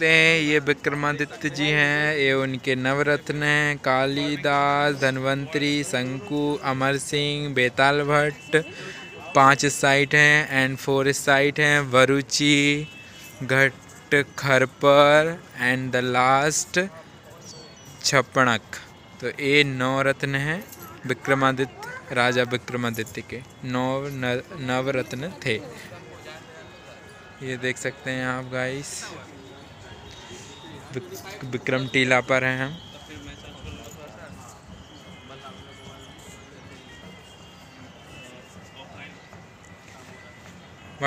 सकते हैं ये विक्रमादित्य जी हैं, ये उनके नवरत्न हैं। कालिदास, धन्वंतरी, शंकु, अमर सिंह, बेताल भट्ट, 5 साइट हैं एंड 4 साइट हैं। Varuchi, Ghatakharpar and the last Chhapanak. तो ये 9 रत्न हैं विक्रमादित्य, राजा विक्रमादित्य के 9 नवरत्न थे। ये देख सकते हैं आप गाइस, विक्रम टीला पर हैं हम।